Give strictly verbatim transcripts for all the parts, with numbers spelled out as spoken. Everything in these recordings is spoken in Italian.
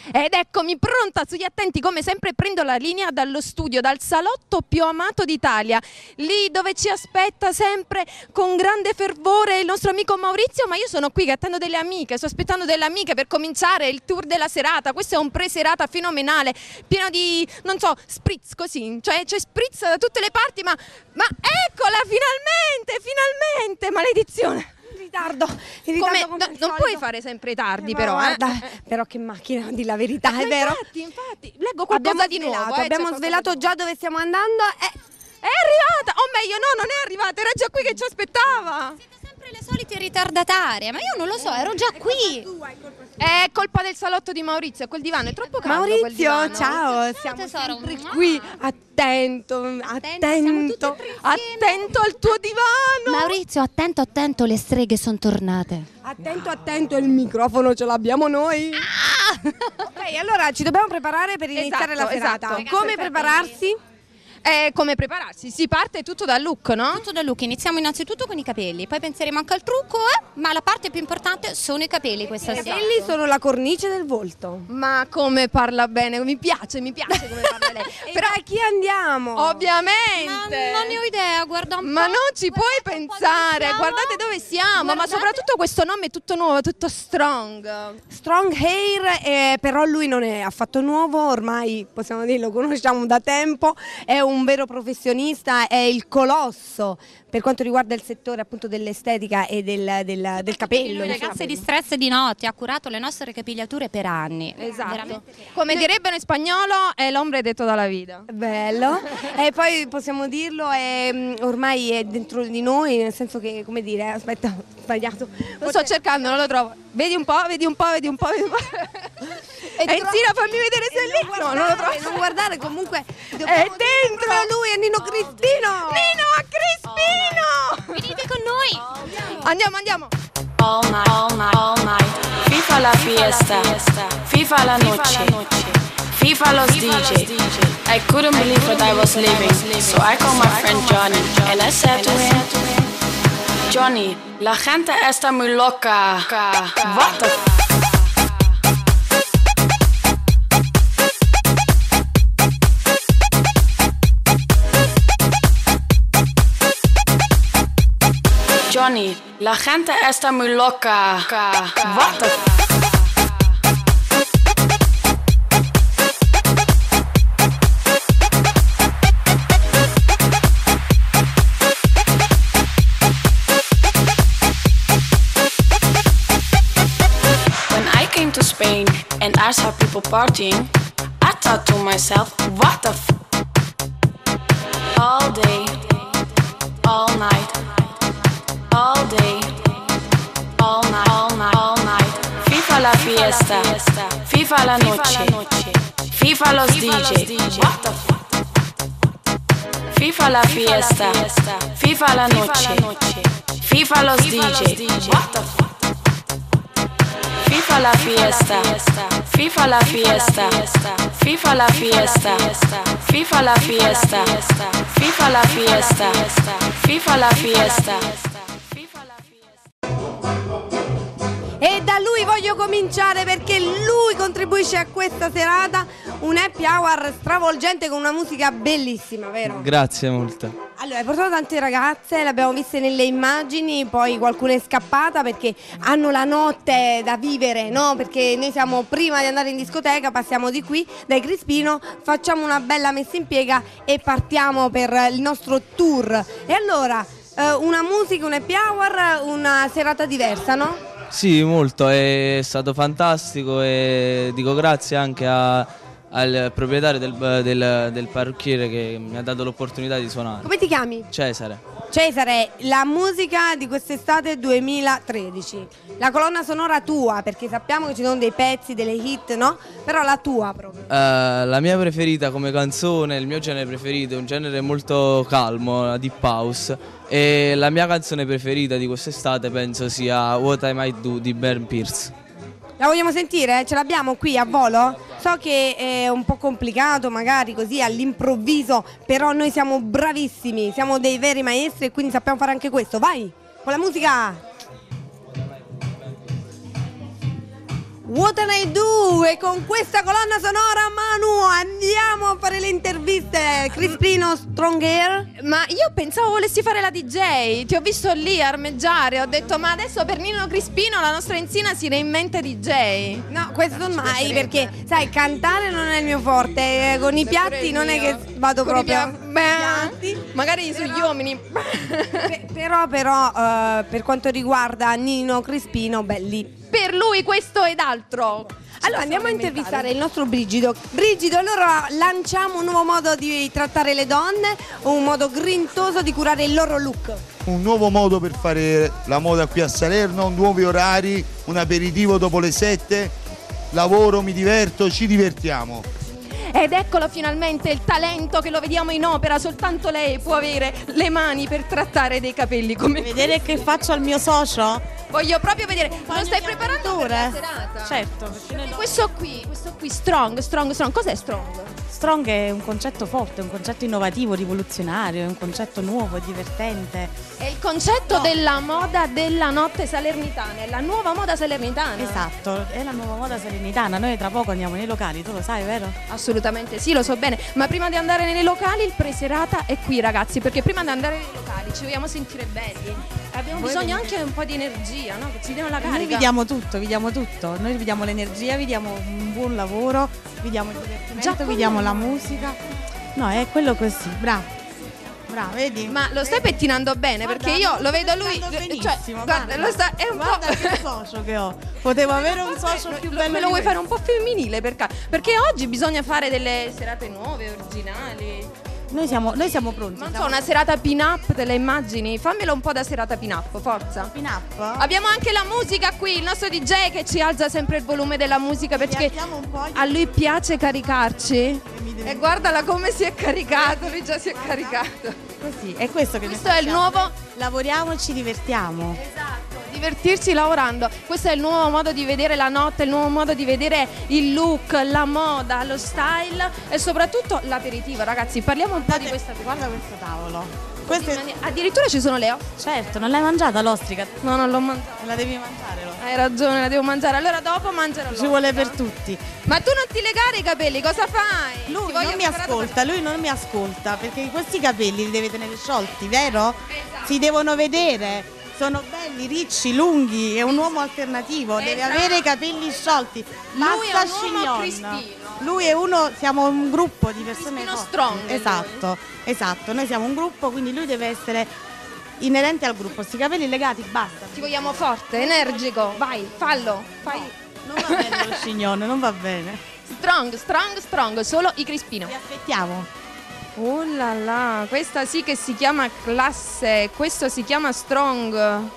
Ed eccomi pronta sugli attenti, come sempre prendo la linea dallo studio, dal salotto più amato d'Italia, lì dove ci aspetta sempre con grande fervore il nostro amico Maurizio, ma io sono qui che attendo delle amiche, sto aspettando delle amiche per cominciare il tour della serata. Questo è un pre-serata fenomenale, pieno di, non so, spritz così, cioè c'è spritz da tutte le parti, ma, ma eccola finalmente, finalmente, maledizione! Ritardo, in ritardo come, no, non puoi fare sempre tardi, eh, però, guarda, eh. però che macchina, di la verità, eh, è vero? Infatti, infatti, leggo qualcosa abbiamo di svelato, nuovo. Eh, abbiamo svelato già dove stiamo andando. Eh. È arrivata, o meglio no, non è arrivata, era già qui che ci aspettava. Siete sempre le solite ritardatarie, ma io non lo so, ero già qui. È colpa del salotto di Maurizio, quel divano è troppo caldo. Maurizio, ciao, siamo tesoro. sempre qui, attento, attento, attento al tuo divano. Maurizio, attento, attento, le streghe sono tornate. Attento, attento, il microfono ce l'abbiamo noi. Ah! Ok, allora ci dobbiamo preparare per iniziare Esatto, la serata. esatto. Come prepararsi? Eh, come prepararsi? Si parte tutto dal look, no? Tutto da look, iniziamo innanzitutto con i capelli, poi penseremo anche al trucco, eh? Ma la parte più importante sono i capelli questa I sera. capelli sono la cornice del volto. Ma come parla bene, mi piace, mi piace come parla lei. Però a chi andiamo? Ovviamente. Ma non ne ho idea, guarda un po'. Ma non ci Guardate puoi un po' pensare, dove siamo. guardate dove siamo, Guardate. ma soprattutto questo nome è tutto nuovo, tutto strong. Strong Hair, eh, però lui non è affatto nuovo, ormai possiamo dirlo, lo conosciamo da tempo, è un vero professionista, è il colosso per quanto riguarda il settore appunto dell'estetica e del, del, del capello. Ragazze di stress e di notte, ha curato le nostre capigliature per anni. Esatto. Veramente. Come direbbero in spagnolo, è l'ombre de toda la vita. Bello, e poi possiamo dirlo, è, mm, ormai è dentro di noi, nel senso che, come dire, aspetta, ho sbagliato. Lo sto cercando, non lo trovo. Vedi un po', vedi un po', vedi un po', vedi un po'. E Enzina, fammi vedere se è lì. No, non lo trovo. Non guardare, comunque È dobbiamo dentro. dire lui, è Nino Cristino. Nino Crispino! Venite con noi! Andiamo, andiamo. All night, all night, all night. FIFA la fiesta, FIFA la noche, FIFA los D J. I couldn't believe what I was living, so I called my friend Johnny and I said to him, Johnny, la gente está muy loca. What the f? Johnny, la gente está muy loca. What the f? When I came to Spain and I saw people partying, I thought to myself, what the f? All day, all night. All day, all night, all night, all night. FIFA la fiesta, FIFA la noche, FIFA los D J. What the f? FIFA la fiesta, FIFA la noche, FIFA los D J. What the f? FIFA la fiesta, FIFA la fiesta, FIFA la fiesta, FIFA la fiesta, FIFA la fiesta, FIFA la fiesta. E da lui voglio cominciare perché lui contribuisce a questa serata, un happy hour stravolgente con una musica bellissima, vero? Grazie molto. Allora, hai portato tante ragazze, le abbiamo viste nelle immagini, poi qualcuna è scappata perché hanno la notte da vivere, no? Perché noi siamo, prima di andare in discoteca, passiamo di qui, dai Crispino, facciamo una bella messa in piega e partiamo per il nostro tour. E allora, eh, una musica, un happy hour, una serata diversa, no? Sì, molto, è stato fantastico e dico grazie anche a, al proprietario del, del, del parrucchiere che mi ha dato l'opportunità di suonare. Come ti chiami? Cesare. Cesare, la musica di quest'estate duemilatredici, la colonna sonora tua, perché sappiamo che ci sono dei pezzi, delle hit, no? Però la tua proprio. Uh, la mia preferita come canzone, il mio genere preferito è un genere molto calmo, la deep house, e la mia canzone preferita di quest'estate penso sia What I Might Do di Ben Pierce. La vogliamo sentire? Ce l'abbiamo qui a volo? So che è un po' complicato magari così all'improvviso, però noi siamo bravissimi, siamo dei veri maestri e quindi sappiamo fare anche questo. Vai, con la musica! What can I do? Uh, e con questa colonna sonora, Manu, andiamo a fare le interviste. Crispino Strong Air. Ma io pensavo volessi fare la D J, ti ho visto lì armeggiare, ho detto ma adesso per Nino Crispino la nostra Enzina si reinventa D J. No, questo mai, perché sai, cantare non è il mio forte, eh, con i piatti non è che vado Con i proprio. pia- Beh, magari sugli uomini. Pe- però, però, eh, per quanto riguarda Nino Crispino, beh, lì. Per lui questo ed altro. Allora andiamo a intervistare il nostro Brigido. Brigido, allora lanciamo un nuovo modo di trattare le donne, un modo grintoso di curare il loro look. Un nuovo modo per fare la moda qui a Salerno, nuovi orari, un aperitivo dopo le sette, lavoro, mi diverto, ci divertiamo. Ed eccolo finalmente il talento che lo vediamo in opera, soltanto lei può avere le mani per trattare dei capelli come Vedere che faccio al mio socio? voglio proprio vedere. Lo stai preparando per la avventure? serata? Certo, perché noi- Questo qui, questo qui, strong, strong, strong. Cos'è strong? Strong è un concetto forte, un concetto innovativo, rivoluzionario, è un concetto nuovo, divertente. È il concetto della moda della notte salernitana, è la nuova moda salernitana. Esatto, è la nuova moda salernitana. Noi tra poco andiamo nei locali, tu lo sai, vero? Assolutamente sì, lo so bene, ma prima di andare nei locali il preserata è qui ragazzi, perché prima di andare nei locali ci vogliamo sentire belli. Abbiamo Voi bisogno venite- anche un po' di energia, no? Che ci diano la carica. Noi vi diamo tutto, vi diamo tutto. Noi vi diamo l'energia, vi diamo un buon lavoro, vi diamo il divertimento, Già vi con- diamo la musica. No, è quello così, bravo. Bravo, vedi? Ma lo stai pettinando bene? Guarda, perché io lo lo vedo sto lui. pettinando Cioè, benissimo, guarda, lo sta, è un guarda po'. che socio che ho. Potevo avere un socio più bello. Me di lo vuoi questo. fare un po' femminile per caso? Perché oggi bisogna fare delle serate nuove, originali. Noi siamo, noi siamo pronti. Non so, siamo una serata pin-up, te la immagini? Fammelo un po' da serata pin-up, forza. pin up. Abbiamo anche la musica qui, il nostro D J che ci alza sempre il volume della musica perché alziamo un po'. a lui piace caricarci. mi deve- E guardala come si è caricato, lui già si è caricato. Così, è questo che noi Questo è il facciamo. nuovo. Lavoriamo e ci divertiamo. Esatto, divertirsi lavorando. Questo è il nuovo modo di vedere la notte, il nuovo modo di vedere il look, la moda, lo style e soprattutto l'aperitivo. Ragazzi, parliamo un po' di questa Guarda questo tavolo. Questo è- Addirittura ci sono le ossa. Certo, non l'hai mangiata l'ostrica? No, non l'ho mangiata. La devi mangiare. Lo. Hai ragione, la devo mangiare. Allora dopo mangerò. Ci vuole per tutti. Ma tu non ti legare i capelli, cosa fai? Ti Lui voglio non mi preparato ascolta, lui non mi ascolta perché questi capelli li deve tenere sciolti, vero? Esatto. Si devono vedere, sono belli, ricci, lunghi, è un uomo alternativo, deve Esatto. avere i capelli sciolti. Lui è Basta un uomo chignon. crispino. Lui è uno, siamo un gruppo di persone Crispino forti. strong è Esatto, esatto, noi siamo un gruppo, quindi lui deve essere inerente al gruppo. Sti capelli legati, basta. Ti vogliamo forte, energico. Vai, fallo. Fai. Non va bene lo scignone, non va bene. Strong, strong, strong, solo i Crispino. Vi aspettiamo. Oh là là, questa sì che si chiama classe, questo si chiama strong.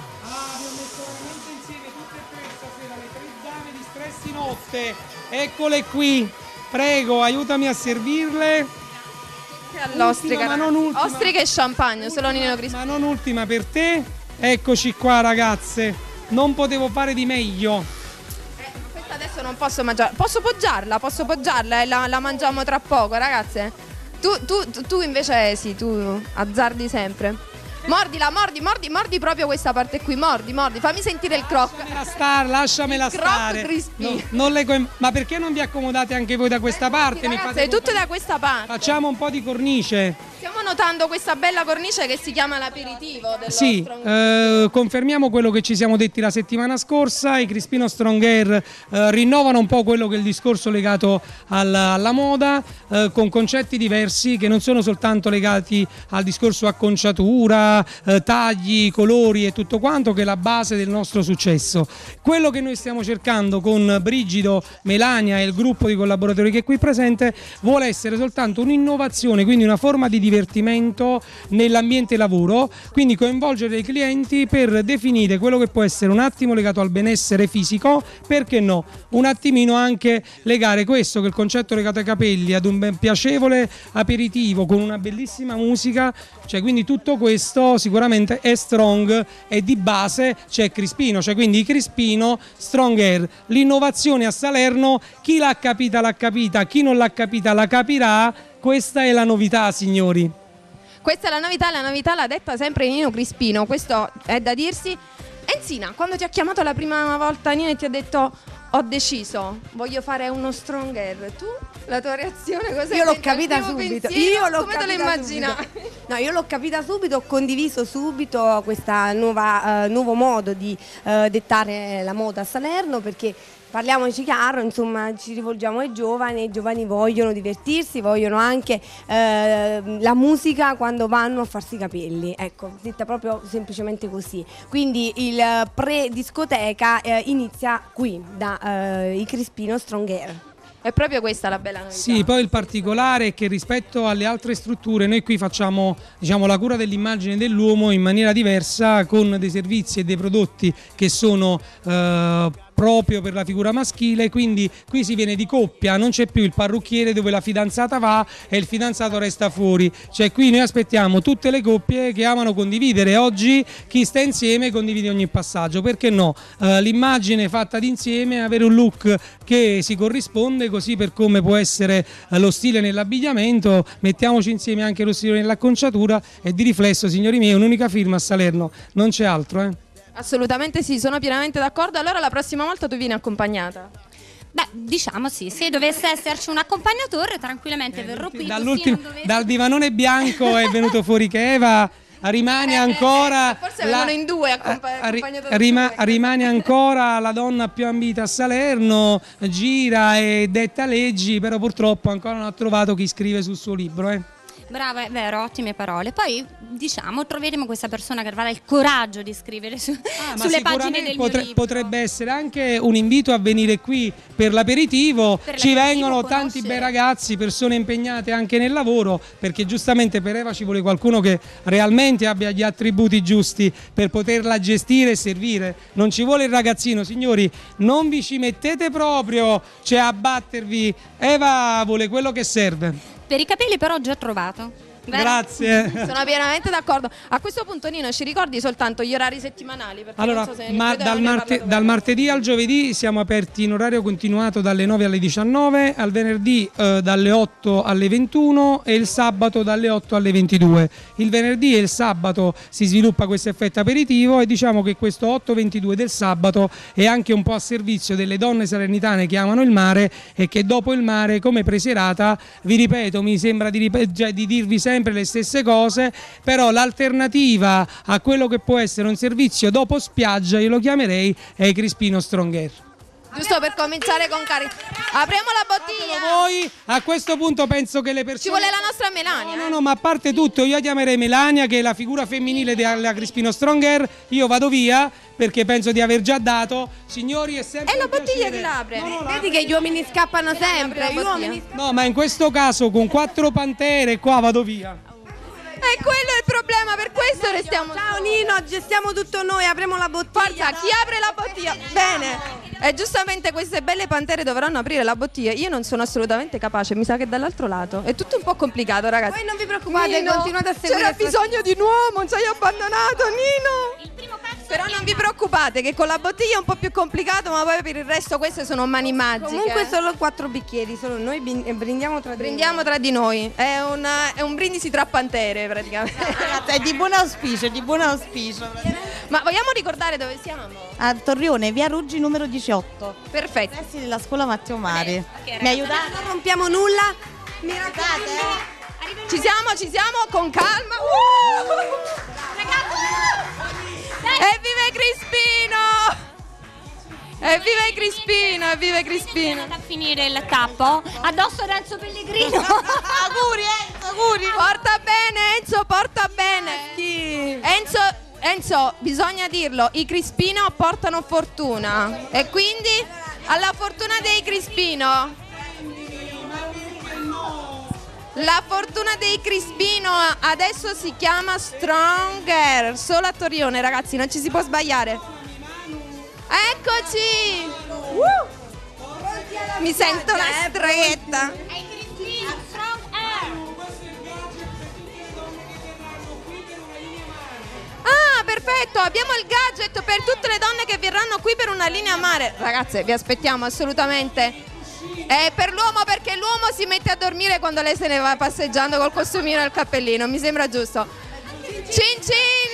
Dame di stress in notte, eccole qui, prego aiutami a servirle, All'ostrica. ma non ultima. Ostrica e champagne, solo Nino Crispino. ma non ultima per te, eccoci qua ragazze, non potevo fare di meglio. Questa adesso non posso mangiare. Posso poggiarla, posso poggiarla e la, la mangiamo tra poco, ragazze. Tu, tu, tu, tu invece sì, tu azzardi sempre. Mordila, mordi, mordi, mordi proprio questa parte qui, mordi, mordi, fammi sentire il croc. Lasciamela stare, lasciamela Il croc stare. crispy. No, non le coin- ma perché non vi accomodate anche voi da questa parte? Mi Ragazze, fate tutte compagnia? da questa parte. Facciamo un po' di cornice. Stiamo notando questa bella cornice che si chiama l'aperitivo dello Sì, strong. eh, confermiamo quello che ci siamo detti la settimana scorsa, i Crispino Strong Air eh, rinnovano un po' quello che è il discorso legato alla, alla moda, eh, con concetti diversi che non sono soltanto legati al discorso acconciatura, eh, tagli, colori e tutto quanto, che è la base del nostro successo. Quello che noi stiamo cercando con Brigido, Melania e il gruppo di collaboratori che è qui presente vuole essere soltanto un'innovazione, quindi una forma di divertimento nell'ambiente lavoro, quindi coinvolgere i clienti per definire quello che può essere un attimo legato al benessere fisico, perché no, un attimino anche legare questo che è il concetto legato ai capelli ad un ben piacevole aperitivo con una bellissima musica, cioè quindi tutto questo sicuramente è strong e di base c'è Crispino, cioè quindi Crispino Strong Air, l'innovazione a Salerno, chi l'ha capita l'ha capita, chi non l'ha capita la capirà. Questa è la novità, signori. Questa è la novità, la novità l'ha detta sempre Nino Crispino, questo è da dirsi. Enzina, quando ti ha chiamato la prima volta Nino e ti ha detto ho deciso, voglio fare uno stronger. Tu? La tua reazione cos'è? Io l'ho capita subito. Pensiero, Io l'ho come te lo capita immaginavi? subito. No, io l'ho capita subito, ho condiviso subito questo uh, nuovo modo di uh, dettare la moda a Salerno, perché parliamoci chiaro, insomma, ci rivolgiamo ai giovani, i giovani vogliono divertirsi, vogliono anche eh, la musica quando vanno a farsi i capelli, ecco, detta proprio semplicemente così. Quindi il pre-discoteca eh, inizia qui, da eh, i Crispino Strong Air. È proprio questa la bella novità. Sì, poi il particolare è che rispetto alle altre strutture noi qui facciamo, diciamo, la cura dell'immagine dell'uomo in maniera diversa, con dei servizi e dei prodotti che sono eh, proprio per la figura maschile, quindi qui si viene di coppia, non c'è più il parrucchiere dove la fidanzata va e il fidanzato resta fuori, cioè qui noi aspettiamo tutte le coppie che amano condividere. Oggi chi sta insieme condivide ogni passaggio, perché no? Eh, l'immagine fatta d'insieme, avere un look che si corrisponde, così per come può essere eh, lo stile nell'abbigliamento, mettiamoci insieme anche lo stile nell'acconciatura, e di riflesso, signori miei, un'unica firma a Salerno, non c'è altro, eh. Assolutamente sì, sono pienamente d'accordo. Allora la prossima volta tu vieni accompagnata? Beh, diciamo sì, se dovesse esserci un accompagnatore tranquillamente Eh, verrò qui. dall'ultimo- così non dovesse- dal divanone bianco è venuto fuori che Eva rimane ancora Forse vengono in due, accompa- eh, ri- accompagnate da rima- due. rimane ancora la donna più ambita a Salerno, gira e detta leggi, però purtroppo ancora non ha trovato chi scrive sul suo libro, eh. Brava, è vero, ottime parole. Poi diciamo troveremo questa persona che avrà il coraggio di scrivere su- Ah, ma sulle pagine sicuramente del potre- mio libro. potrebbe essere anche un invito a venire qui per l'aperitivo. Per Ci l'aperitivo, vengono conoscere. tanti bei ragazzi, persone impegnate anche nel lavoro, perché giustamente per Eva ci vuole qualcuno che realmente abbia gli attributi giusti per poterla gestire e servire. Non ci vuole il ragazzino, signori, non vi ci mettete proprio, cioè a battervi. Eva vuole quello che serve. Per i capelli però ho già trovato. Bene? Grazie. Sono pienamente d'accordo. A questo punto, Nino, ci ricordi soltanto gli orari settimanali? Perché Allora, non so se ma credo dal, ne hai marte- parlato dal prima. martedì al giovedì siamo aperti in orario continuato dalle nove alle diciannove, al venerdì eh, dalle otto alle ventuno e il sabato dalle otto alle ventidue. Il venerdì e il sabato si sviluppa questo effetto aperitivo, e diciamo che questo otto ventidue del sabato è anche un po' a servizio delle donne salernitane che amano il mare e che dopo il mare, come preserata, vi ripeto, mi sembra di, rip- cioè, di dirvi sempre le stesse cose, però l'alternativa a quello che può essere un servizio dopo spiaggia, io lo chiamerei, è i Crispino Strong Air. Giusto per cominciare con carica. Apriamo la bottiglia. Voi a questo punto penso che le persone... Ci vuole la nostra Melania. No, no, no, ma a parte tutto, io chiamerei Melania, che è la figura femminile della Crispino Strong Air. Io vado via perché penso di aver già dato. Signori, è sempre È la un bottiglia piacere. che l'apre. No, no, la- Vedi che gli uomini scappano sempre, apri gli la uomini bottiglia? no, ma in questo caso con quattro pantere qua vado via. E quello è il problema, per questo restiamo. Ciao Nino, gestiamo tutto noi, apriamo la bottiglia. Forza, chi apre la bottiglia? Bene. E giustamente queste belle pantere dovranno aprire la bottiglia. Io non sono assolutamente capace, mi sa che dall'altro lato. È tutto un po' complicato, ragazzi. Voi non vi preoccupate, Nino, continuate a seguire. c'era questo- bisogno di un uomo, ci hai abbandonato, Nino. Il primo pezzo Però è non vi preoccupate che con la bottiglia è un po' più complicato, ma poi per il resto queste sono mani magiche. Comunque solo quattro bicchieri, solo noi bin- brindiamo tra di Brindiamo noi. tra di noi. È un, è un brindisi tra pantere, praticamente. Ragazzi, è di buon auspicio, è di buon auspicio. Ma vogliamo ricordare dove siamo? A Torrione, via Ruggi numero diciotto. Perfetto. Pressi della scuola Matteo Mari. Ok, Mi aiutate? Non rompiamo nulla. Mi raccomando. Ci siamo, ci siamo, con calma. Uh! Evviva i Crispino! Evviva i Crispino, evviva i Crispino! a finire il tappo. Addosso Renzo Pellegrino. Auguri, Enzo, auguri. Porta bene Enzo, porta bene! Enzo, Enzo, bisogna dirlo, i Crispino portano fortuna. E quindi alla fortuna dei Crispino. La fortuna dei Crispino adesso si chiama Stronger, solo a Torrione, ragazzi, non ci si può sbagliare. Eccoci! Uh! Mi sento una stretta. Ah, perfetto, abbiamo il gadget per tutte le donne che verranno qui per una linea mare. Ragazze, vi aspettiamo assolutamente. È per l'uomo, perché l'uomo si mette a dormire quando lei se ne va passeggiando col costumino e il cappellino, mi sembra giusto. Cin cin!